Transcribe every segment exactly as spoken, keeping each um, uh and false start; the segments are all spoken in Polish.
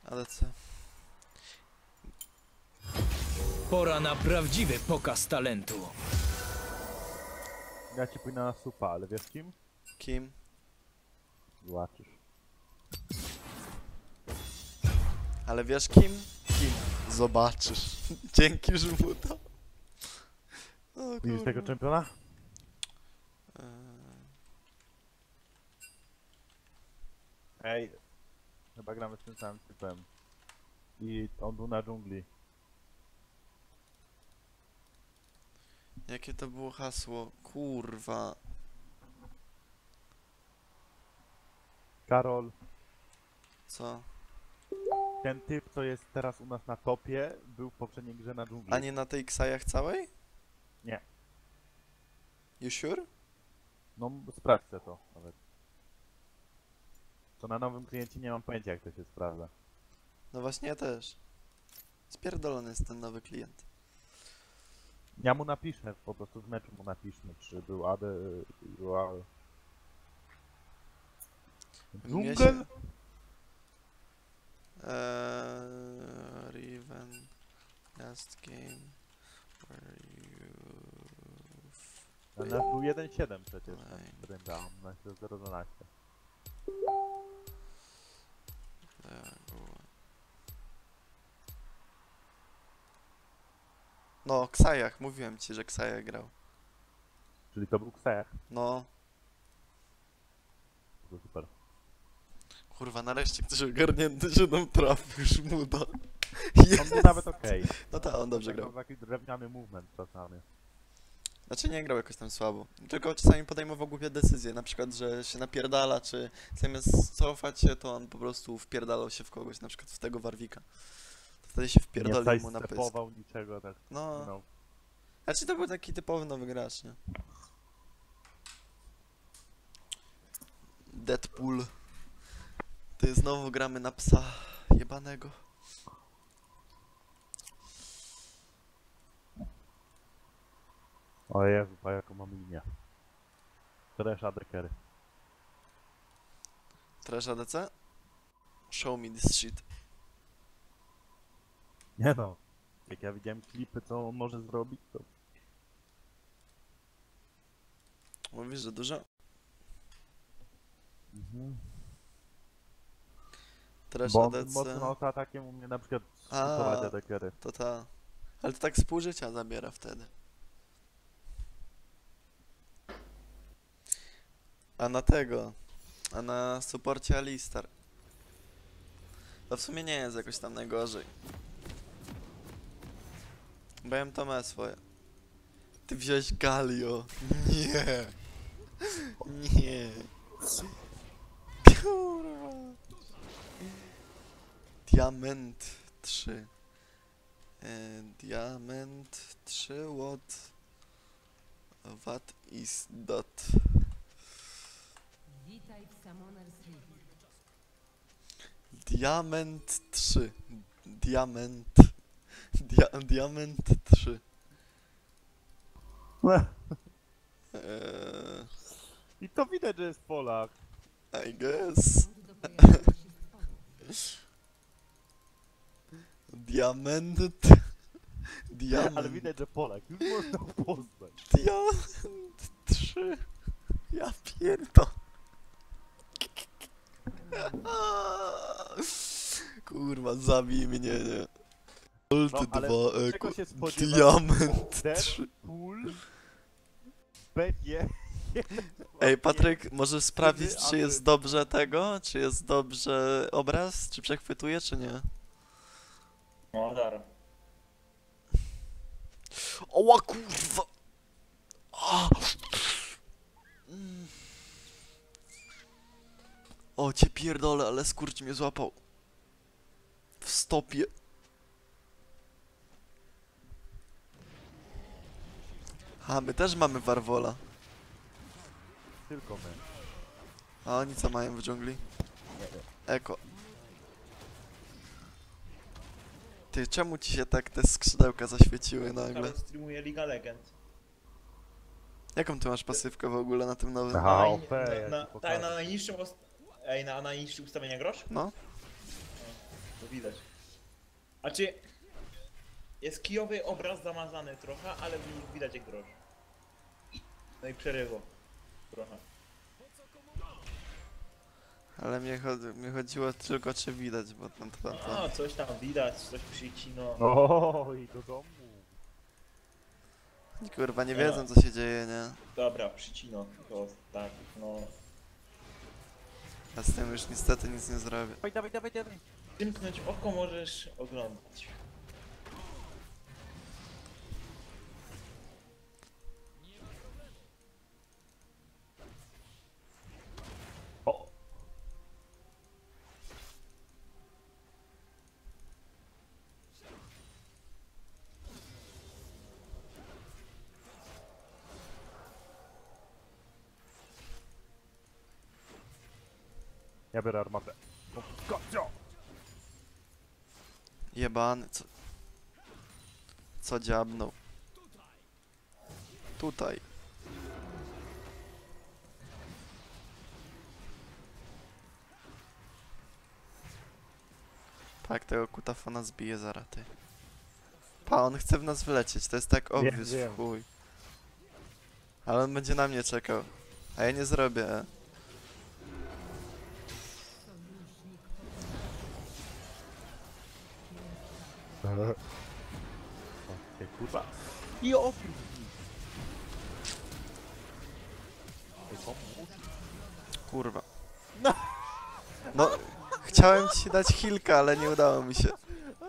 Ale co? Pora na prawdziwy pokaz talentu. Ja ci pójdę na supa, ale wiesz kim? Kim? Zobaczysz. Ale wiesz kim? Kim? Zobaczysz. Dzięki, Żmuda. O, Widzisz tego czempiona? Eee, Ej, chyba gramy z tym samym typem. I on był na dżungli. Jakie to było hasło? Kurwa. Karol, Co? ten typ, co jest teraz u nas na topie, był w poprzedniej grze na dżungli. A nie na tej ksajach całej? Nie. You sure? No, sprawdźcie to nawet. To na nowym kliencie nie mam pojęcia, jak to się sprawdza. No właśnie ja też. Spierdolony jest ten nowy klient. Ja mu napiszę, po prostu w meczu mu napiszmy, czy był A D, był A D. Mnie Dżungel? się- Eee, Riven. Last game. Where you... Na nas był jeden siedem przecież, Fine. na rynda, a u nas jest zero dwanaście. There było. No, Ksajach. Mówiłem ci, że Ksajach grał. Czyli to był Ksech. No. To super. Kurwa, nareszcie ktoś ogarnięty się nam trafił, Żmuda. On był nawet okej. No tak, on dobrze grał. Miał taki drewniany movement czasami. Znaczy nie grał jakoś tam słabo. Tylko czasami podejmował głupie decyzje, na przykład, że się napierdala, czy zamiast cofać się, to on po prostu wpierdalał się w kogoś, na przykład w tego Warwika. To wtedy się Nie wpierdolił mu na pysk. stepował niczego, tak. No, No. znaczy to był taki typowy nowy gracz, nie? Deadpool. Ty znowu gramy na psa jebanego. O Jezu, a jaką mam imię. Trash adekery. Trash A D C? Show me this shit. Nie no. Jak ja widziałem klipy, co on może zrobić, to... Mówisz, że dużo? Mhm. Trash Bo A on D C. mocno atakiem u mnie na przykład A. skupować adekery. To ta. Ale to tak z pół życia zabiera wtedy. A na tego. A na supporcie Alistar. To w sumie nie jest jakoś tam najgorzej. Bo ja to ma swoje. Ty wziąłeś Galio. Nie. Nie. Kurwa. Diament trzy. E, diament trzy, what? What is that? Witaj w Summoner's Rift. Diament trzy. Diament. Dia diament trzy. Eee, I to widać, że jest Polak. I guess. Punkt do pojawienia się stworów. Diament. Diament. Ale widać, że Polak. Już można poznać. Diament trzy. Ja pierdolę. Kurwa, zabij mnie, nie. Ulty No, ale dwa, czego eko. się spodziewać? Diament trzy. Deadpool będzie... Ej, Patryk, możesz sprawdzić, Kiedy, czy jest aby- dobrze tego? Czy jest dobrze obraz? Czy przechwytuje, czy nie? No, dar. Oła, kurwa! A! Mm. O, cię pierdolę, ale skurcz mnie złapał. W stopie. A, my też mamy Warwola. Tylko my. A oni co mają w dżungli? Eko. Ty, czemu ci się tak te skrzydełka zaświeciły nagle? Nawet streamuje Liga Legend. Jaką ty masz pasywkę w ogóle na tym nowym? Aha. A, Na- O P, ja na, ci na, pokażę. tak, na najniższym, ost- Ej, na najniższych ustawieniach grosz? No. To widać. A czy jest kijowy obraz zamazany trochę, ale już widać jak grosz. No i przerywo. Trochę. Ale mnie, chodzi, mnie chodziło tylko czy widać, bo tam to, to... No, coś tam widać, coś przycino. O, i do domu. Oni kurwa nie Nie. wiedzą co się dzieje, nie? Dobra, przycino. To tak, no. Ja z tym już niestety nic nie zrobię. Dawaj, dawaj, dawaj, dawaj. Wymknąć oko możesz oglądać. O! Ja biorę armatę. O, gocio! Jebany, co... Co dziabnął? Tutaj. Tak, tego kutafona zbije zaraz, ty. Pa, on chce w nas wlecieć, to jest tak obvious, wiem. w chuj. Ale on będzie na mnie czekał. A ja nie zrobię, e. Ty kurwa. I oprócz. Ej, pomóż. Kurwa. No, chciałem ci dać hilka, ale nie udało mi się.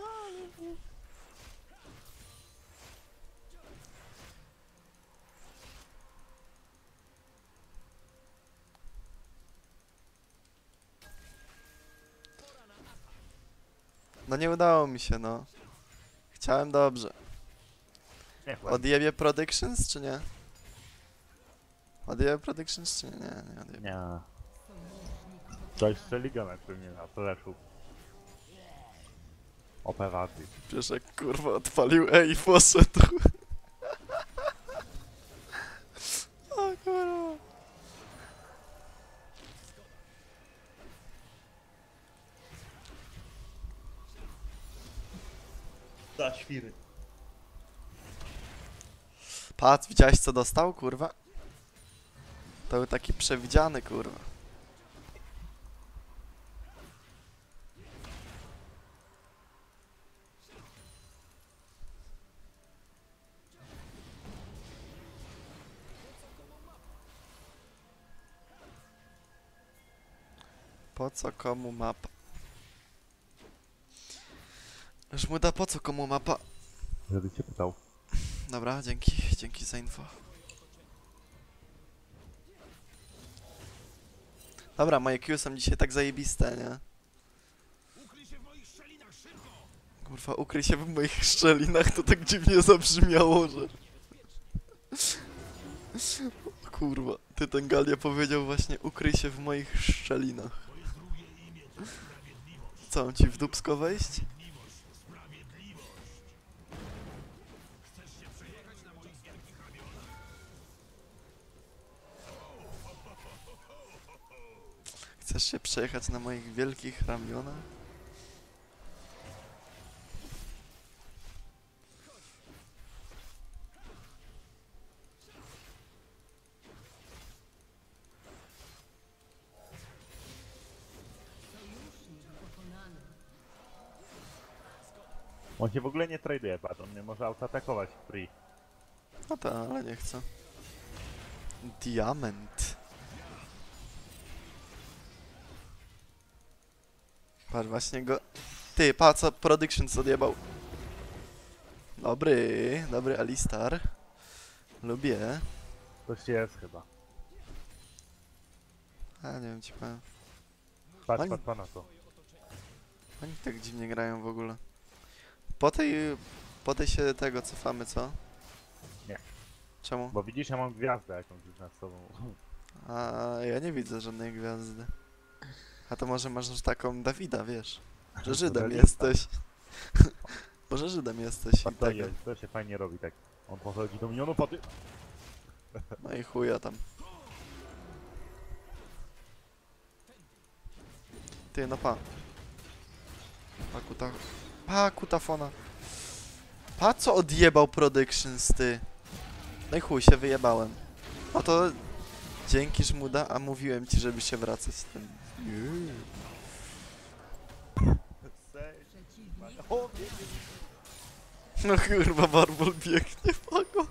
No nie udało mi się, no. Chciałem dobrze. Nie, Od... Odjebie Predictions, czy nie? Odjebie Predictions, czy nie? Nie, nie odjebie. Nie. To jeszcze liga na nie na flashu. Operacji. Wiesz jak kurwa odpalił E i poszedł. O kurwa. Za świry. Patrz, widziałeś co dostał, kurwa? To był taki przewidziany, kurwa. Po co komu mapa? Żmuda, po co komu mapa? Żeby cię pytał. Dobra, dzięki, dzięki za info. Dobra, moje Q są dzisiaj tak zajebiste, nie? Kurwa, ukryj się w moich szczelinach, to tak dziwnie zabrzmiało, że... Kurwa, ty ten Galia powiedział właśnie ukryj się w moich szczelinach. Co, mam ci w dupsko wejść? Chcesz się przejechać na moich wielkich ramionach? Sojusznik pokonany. On się w ogóle nie traduje, patrz, on nie może autoatakować free. No tak, ale nie chcę. Diament. Patrz, właśnie go... Ty, pa, co Predictions odjebał. Dobry, dobry Alistar. Lubię. Coś jest chyba. A nie wiem, ci powiem. Patrz, Oni- patrz, patrz na to. Oni tak dziwnie grają w ogóle. Po tej... Po tej się tego cofamy, co? Nie. Czemu? Bo widzisz, ja mam gwiazdę jakąś już nad sobą. A ja nie widzę żadnej gwiazdy. A to może masz taką Dawida, wiesz? Że Żydem Realista. jesteś. Może Żydem jesteś i Patrz, to, tego. jest, to się fajnie robi, tak. On podchodzi do minionu, po ty... No i chuja tam. Ty, no pa. Pa kuta... Pa kutafona. Pa co odjebał Productions, ty. No i chuj, się wyjebałem. No to... Dzięki Żmuda, a mówiłem ci, żeby się wracać. Ten... Przeciwnik O, biegnie. No kurwa, Barbol biegnie, pago.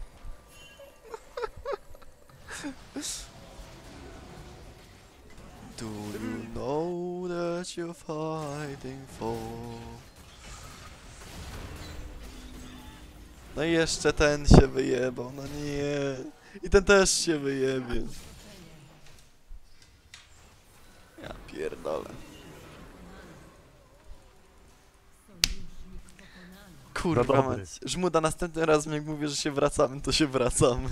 Do you know that you're fighting for? No i jeszcze ten się wyjebał, no nie. I ten też się wyjebie. Ja pierdolę. sojusznik pokonany. Kurwa Za dobry. mać. Żmuda, następny raz jak mówię, że się wracamy, to się wracamy.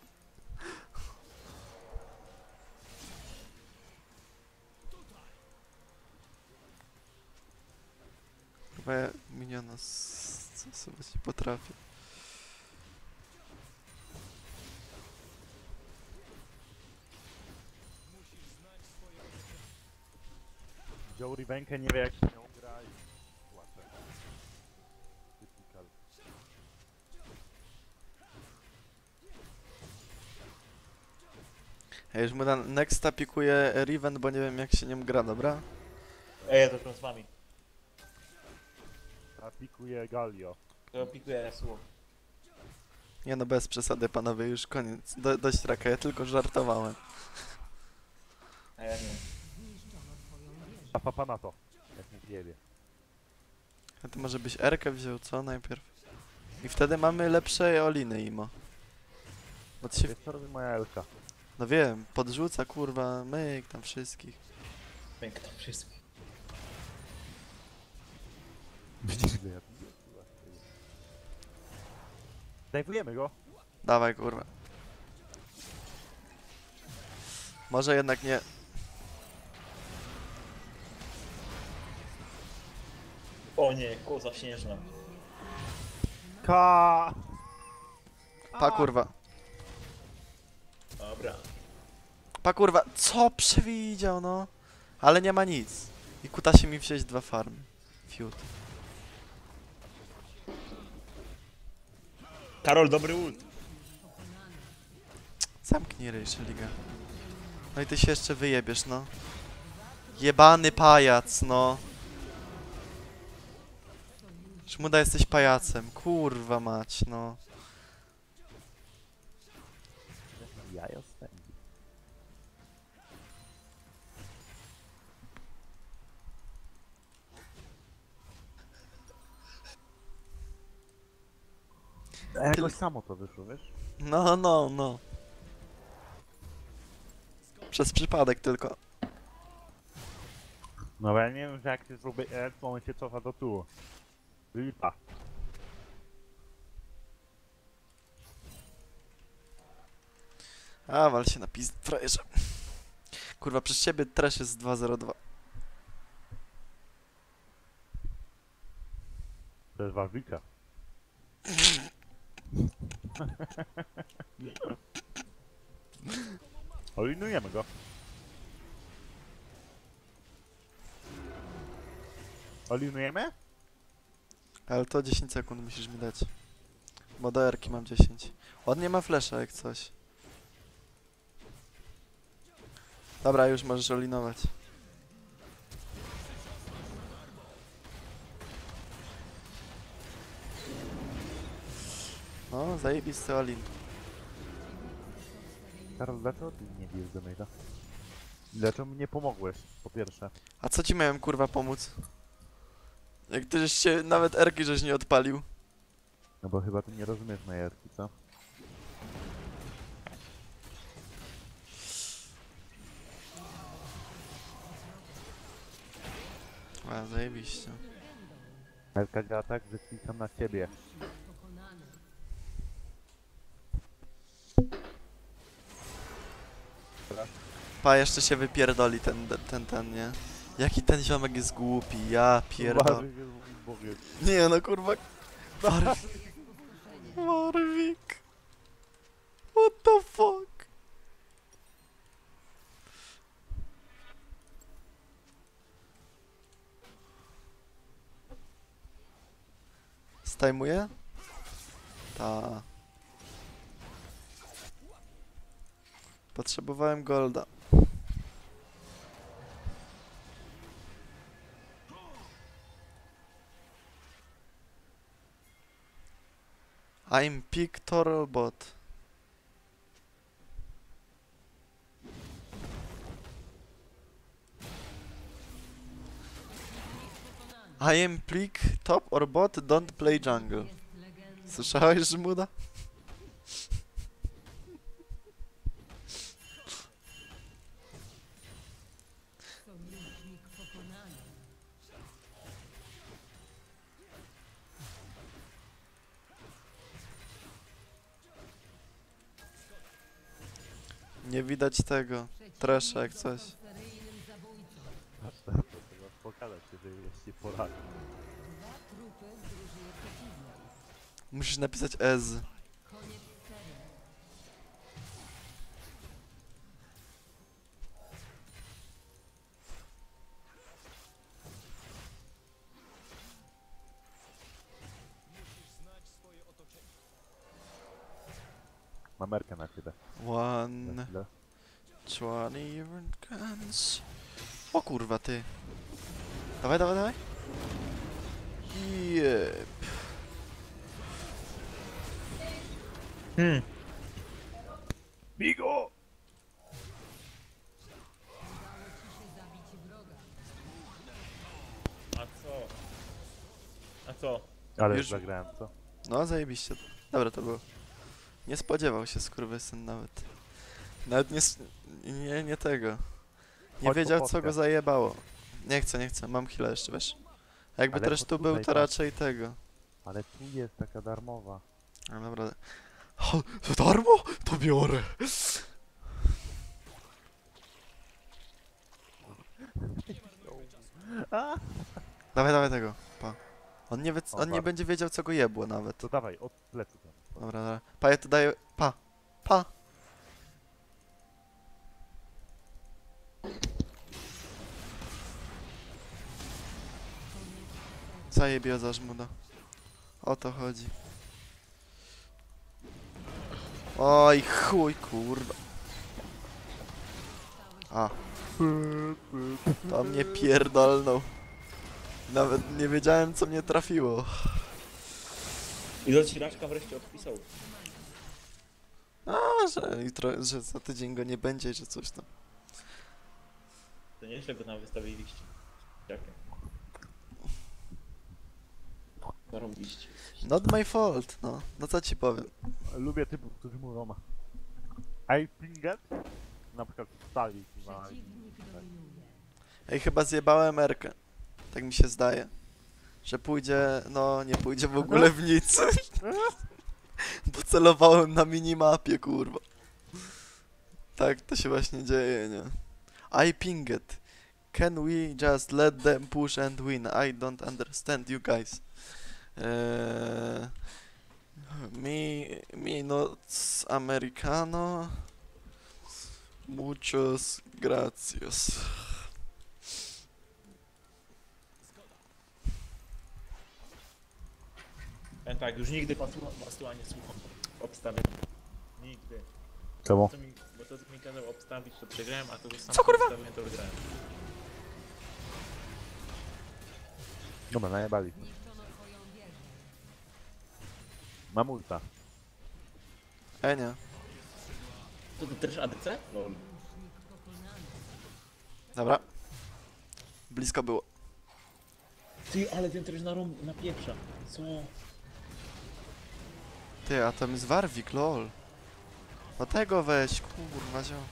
Kurwa ja miniona stosować nie potrafię. Wziął Rivenkę, nie wie jak się nią gra i... Płacze. Typical. Ej, Żmuda, nexta pikuje Riven, bo nie wiem jak się nią gra, dobra? Ej, ja to już z wami. A pikuje Galio. To pikuję słowo. Nie no, bez przesady panowie, już koniec. Do, dość raka, ja tylko żartowałem. A ja nie. Zniszczono twoją wieżę. A papa na to. Jak mu wiebie. A to może byś Erkę wziął, co najpierw? I wtedy mamy lepsze oliny, imo. Bo ty się... Wiesz co robi moja Elka? No wiem, podrzuca kurwa, myk tam wszystkich. Piękne wszystko. Widzisz, że ja tu Dajwujemy go. Dawaj kurwa. Może jednak nie. O nie, koza śnieżna. Ka. Pa kurwa. Dobra. Pa kurwa, co przewidział no? Ale nie ma nic. I kuta się mi wziąć dwa farmy. Fiut. Karol, dobry ult. Zamknij ryj, liga. No i ty się jeszcze wyjebiesz, no. Jebany pajac, no. Szmuda, jesteś pajacem. Kurwa mać, no. Jajo spędzi. A jakoś samo to wyszło, wiesz? No, no, no. Przez przypadek tylko. No bo ja nie wiem, że jak się zrobi E, to on się cofa do tyłu. Lipa. A, wal się na pizd, frajerze. Kurwa, przez ciebie trash jest dwa zero dwa. To jest Warwika. Olinujemy go. Olinujemy? Ale to dziesięć sekund musisz mi dać. Bo do erki mam dziesięć. On nie ma flesza jak coś. Dobra, już możesz olinować. No, zajebisty olin. Karol, dlaczego ty nie bijesz do maila? Dlaczego mi nie pomogłeś, po pierwsze? A co ci miałem kurwa pomóc? Jak ty żeś się nawet erki żeś nie odpalił. No bo chyba ty nie rozumiesz mojej erki, co? A, zajebiście. Erka działa tak, że klikam na ciebie. Pokonany. Pa, jeszcze się wypierdoli ten, ten, ten, nie? Jaki ten ziomek jest głupi, ja pierdol. Warwik jest mój Bogiem. Nie no kurwa. Warwik. Warwik. What the fuck? Stajmuje? Ta. Potrzebowałem golda. I'm Pictorial Bot. I am Plick, top or bot, don't play jungle. Jest legenda. Słyszałeś, Żmuda? Sojusznik pokonany. Nie widać tego. Tresza jak coś. Seryjnym zabójcą. Aż tak, to trzeba pokazać, jeżeli jeśli poradzi. Dwa trupy w drużynie przeciwnej. Musisz napisać ez. Koniec serii. Mamerkę na chwilę. Na One, chwilę. twenty guns. O kurwa, ty. Dawaj, dawaj, dawaj. Jep. Hmm. Bigo! Udało ci się zabić wroga. A co? A co? Ale Już- już zagrałem, co? No, zajebiście. Dobra, to było. Nie spodziewał się skurwysyn nawet. Nawet nie, s- nie, nie tego. Nie Chodź po wiedział, co potkę. go zajebało. Nie chcę, nie chcę. Mam chwilę jeszcze, wiesz? Jakby Ale też to tu był, tutaj to tak. raczej tego. Ale tu jest taka darmowa. No dobra. O, za darmo? To biorę. Dawaj, dawaj tego. Pa. On nie, wie, O, on nie bardzo. będzie wiedział, co go jebło nawet. To dawaj, od plecu tam. Dobra, dobra. Pa, ja to daję. Pa. Pa. Zajebie za żmuda. O to chodzi. Oj, chuj, kurwa. A. To mnie pierdolnął. Nawet nie wiedziałem, co mnie trafiło. I docieraczka wreszcie odpisał. A, że jutro, że za tydzień go nie będzie, że coś tam. To nieźle go tam wystawiliście. Jakie? Zarobiście. Not my fault, no. No co ci powiem. Lubię typów, którzy mówią I pinget? Na przykład stali. Przeciwnik dominuje. Ej, chyba zjebałem Erkę. Tak mi się zdaje. Że pójdzie, no nie pójdzie w ogóle w nic. Bo celowałem na minimapie, kurwa. Tak to się właśnie dzieje, nie? I ping it. Can we just let them push and win? I don't understand you guys. Eee, mi, minutos americano. Muchos gracias. Ja tak, już nigdy pasła, pasła nie słucham obstawienia. Nigdy. Czemu? To mi, bo to co mi kazał obstawić, to przegrałem, a to że sam Co, kurwa? obstawiłem, to wygrałem. Dobra, najebali. Zniszczono twoją wieżę. Mam ulta. E nie. To to też A D C? Lol. Sojusznik pokonany. Dobra. Blisko było. Ty, ale ten też na, rąb- na pieprza. Co? Ty, a tam jest Warwik, lol. No tego weź, kurwa, zio.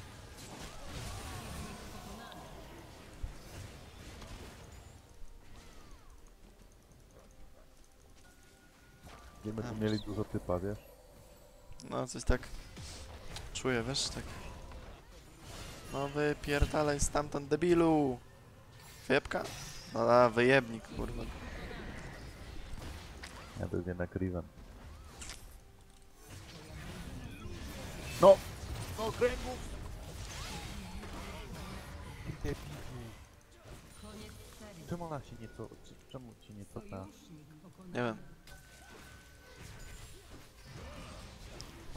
Nie będą mieli dużo typa, wiesz? No, coś tak czuję, wiesz, tak. No wypierdalaj stamtąd, debilu! Wyjebka? No a, wyjebnik, kurwa. Ja to jest jednak Riven. No! No, kręgów! Koniec serii. Czemu ona się nie co... Czemu ci nie cofna? Sojusznik pokonany. Nie wiem.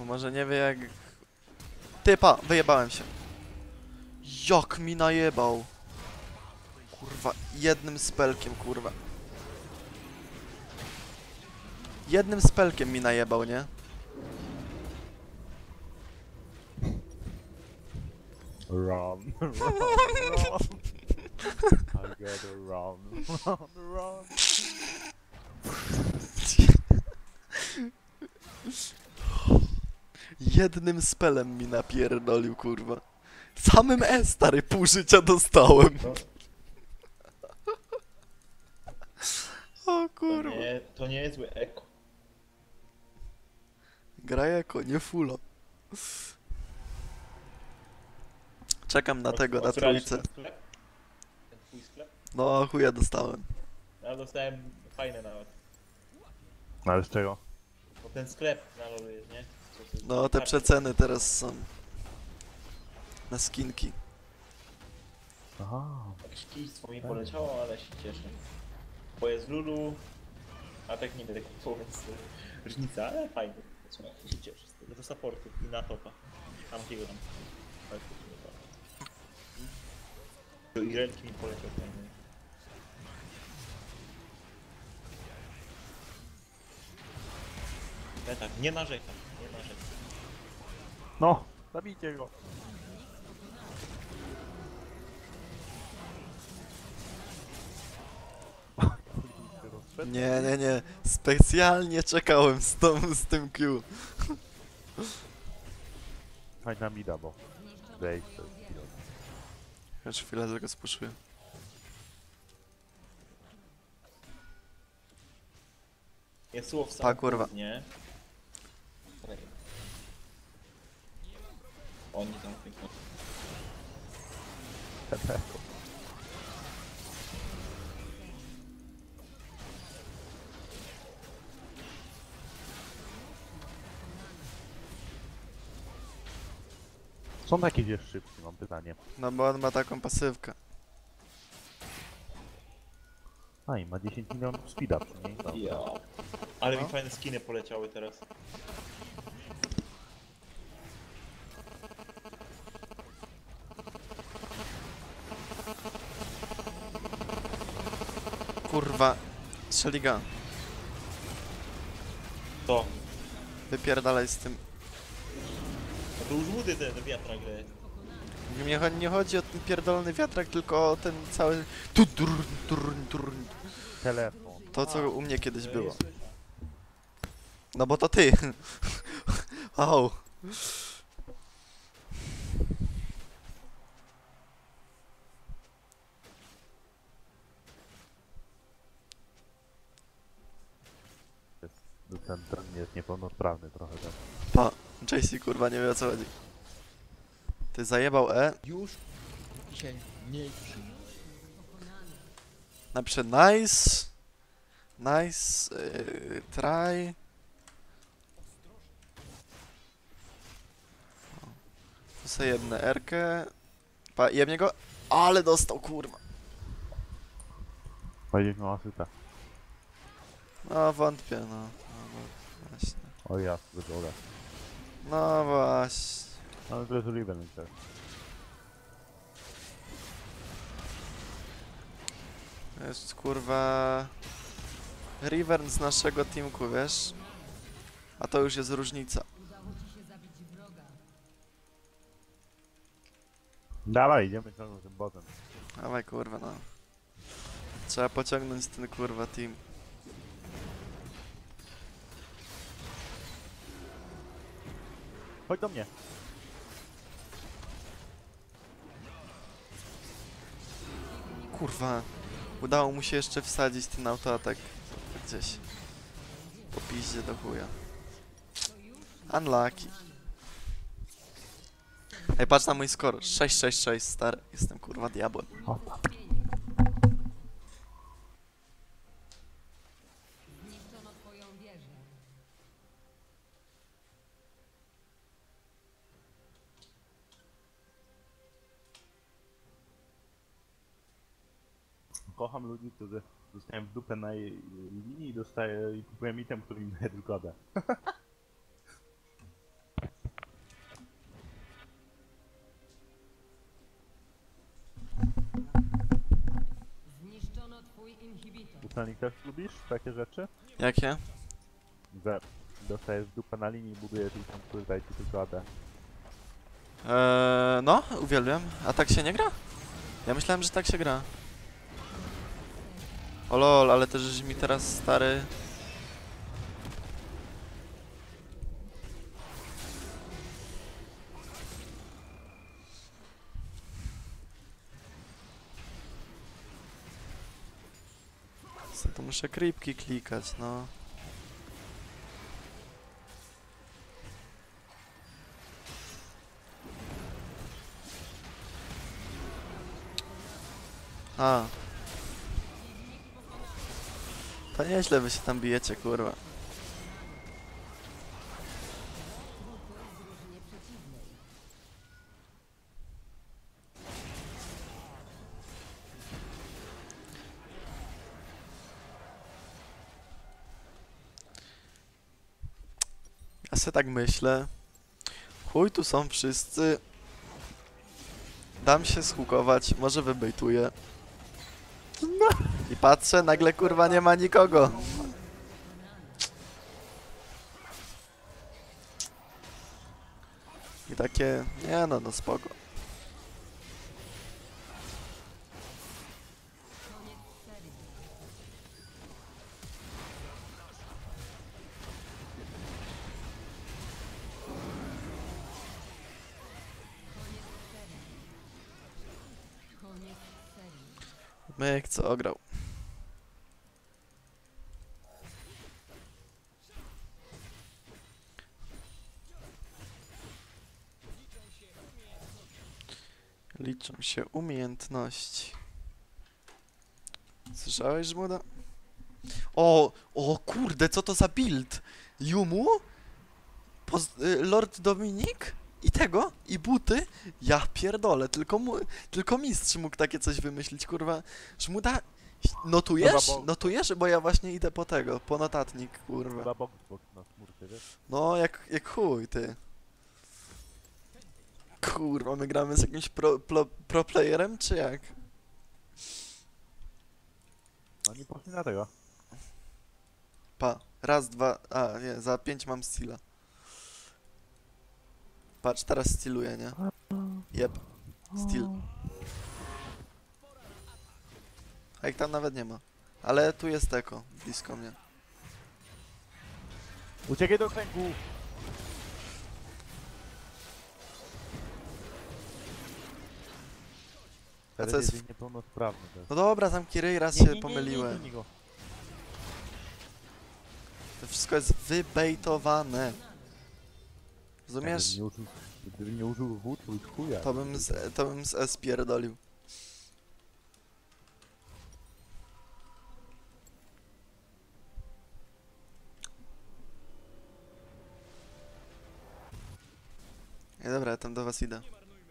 Bo może nie wie jak... Typa, wyjebałem się. Jak mi najebał. Kurwa, jednym spelkiem, kurwa. Jednym spelkiem mi najebał, nie? Run, run, run. I gotta run, run, run. Jednym spelem mi napierdolił, kurwa. Samym E, stary, pół życia dostałem. No, O to, kurwa. nie, to nie jest zły eko. Gra jako, nie fulo. Czekam na tego, na Otwierałeś trójce. ten sklep? Ten twój sklep? No, chuja dostałem. Ja dostałem fajne nawet. No ale z czego? Bo ten sklep na lolu jest, nie? Co to jest? No, te Tak. przeceny teraz są. Na skinki. Aha. Jakieś kijstwo mi poleciało, ale się cieszę. Bo jest Lulu, a tak nie będę kupował, więc to różnica, ale fajnie. Słuchaj, się cieszę z tego. Do supportu i na topa. Tam takiego tam. Tak, to się nie da. Do Irelki mi poleciał fajny. Ale tak, nie narzekam, nie narzekam. No, zabijcie go. Nie, nie, nie. Specjalnie czekałem z, tą, z tym Q. Chodź na mida, bo Drake to jest pilot. Już chwilę tylko spuszuję. Jest słowo w Pa, kurwa. nie? Oni tam piękno. Są takie gdzieś szybki, mam pytanie. No bo on ma taką pasywkę. A i ma dziesięć milionów speeda przynajmniej. Dobra. Ja. Ale No. mi fajne skiny poleciały teraz. Kurwa. Szeliga. To. Wypierdalaj z tym. No to już łudy te, te wiatra grę. Nie, cho- nie chodzi o ten pierdolony wiatrak, tylko o ten cały... Tu, turn, turn, turn. Telefon. To, co u mnie kiedyś To było. jest- No bo to ty. Au. Jest, ten, ten jest niepełnosprawny trochę. Tak. Pa. J C kurwa nie wie o co chodzi. Ty zajebał E. Już dzisiaj mniej przyjmę. Napiszę nice. Nice. Yy, try. Tu sobie jebnę R-kę. Pa, jebnie go. Ale dostał, kurwa. Powiedzieć ma asyta. No wątpię, no. No, no właśnie. O ja, wygląda. No właśnie. Ale to jest Riven też. To jest kurwa... Rivern z naszego teamku, wiesz? A to już jest różnica. Udało ci się zabić wroga. Dawaj, idziemy ciągnąć tym botem. Dawaj kurwa, no. Trzeba pociągnąć ten kurwa team. Chodź do mnie. Kurwa. Udało mu się jeszcze wsadzić ten autoatak gdzieś. Po piździe do chuja. Unlucky. Ej, patrz na mój score. sześć sześć sześć, stary. Jestem kurwa diabłem. Opa. Zniszczono twoją wieżę. Kocham ludzi, którzy dostają w dupę na jej linii i dostaję i kupuję item, który im daje tylko D. Selnik, też lubisz takie rzeczy? Jakie? Że dostajesz dupę na linii i budujesz i tam tutaj ci tylko A D. Eee, no, uwielbiam. A tak się nie gra? Ja myślałem, że tak się gra. O lol, ale też mi teraz stary... Co, to muszę creepki klikać, no. A. To nieźle wy się tam bijecie, kurwa. Ja se tak myślę. Chuj, tu są wszyscy. Dam się zhukować, może wybejtuję. I patrzę, nagle kurwa nie ma nikogo. I takie, nie no, no spoko. Koniec serii. Myk, co ograł. Liczą się umiejętności. Słyszałeś, Żmuda? O, o kurde, co to za build? Yumu? Poz y, Lord Dominik? I tego? I buty? Ja pierdolę, tylko, mu tylko mistrz mógł takie coś wymyślić, kurwa. Żmuda, notujesz? Dobra, bo- Notujesz? Bo ja właśnie idę po tego, po notatnik, kurwa. Chyba box box na smurkę, wiesz? No, jak, jak chuj, ty. Kurwa, my gramy z jakimś pro, pro, pro playerem, czy jak? Oni poszli na tego. Pa, raz, dwa, a nie, za pięć mam steala. Patrz, teraz stealuję, nie? Jeb, steal. A ich tam nawet nie ma. Ale tu jest Eko, blisko mnie. Uciekaj do kręgu! A co Teraz jest jest niepełnosprawny też. No dobra, zamknij ryj, raz Nie, się nie, nie, nie, pomyliłem. nie, nie, go. To wszystko jest wybejtowane. Rozumiesz? Gdybym nie użył, gdybym nie użył W, to już chuja. To bym z, to bym z S pierdolił. Nie, dobra, ja tam do was idę.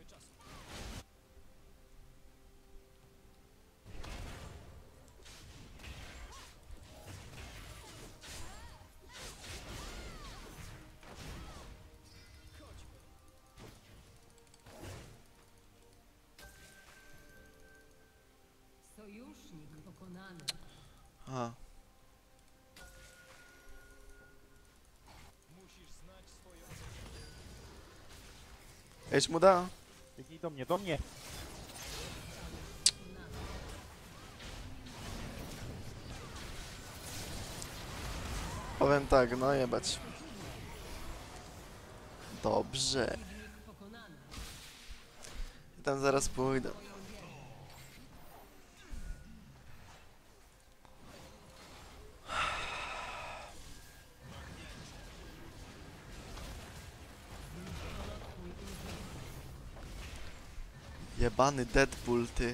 Sojusznik pokonany. Aha. Ej, Żmuda? Biegnij do mnie, do mnie! Powiem tak, no jebać. Dobrze. Przeciwnik pokonany. I tam zaraz pójdę. Jebany Deadpool, ty.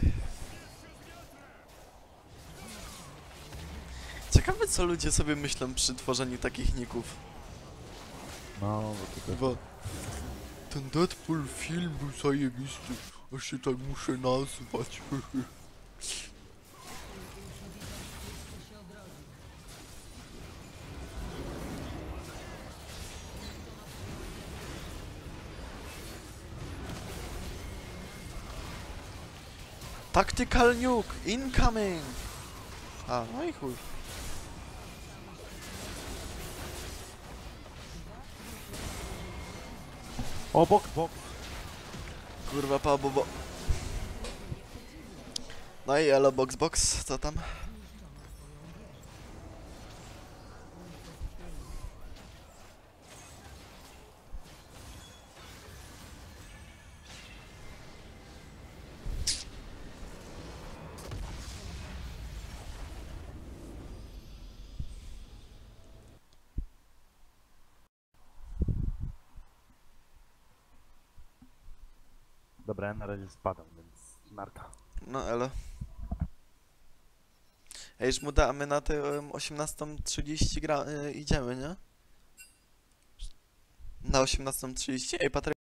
Ciekawe, co ludzie sobie myślą przy tworzeniu takich ników. No, bo to też... Chyba... Ten Deadpool film był zajebisty, aż się tak muszę nazwać. Tactical nuke incoming! A, no i chuj. O, bok, bok. Kurwa, pa, bo, bo. No i elo, box, box, co tam? Dobra, ja na razie spadam, więc narka. No elo. Ej, już mu damy na te um, osiemnasta trzydzieści gra y, idziemy, nie? Na osiemnasta trzydzieści? Ej, Patryk.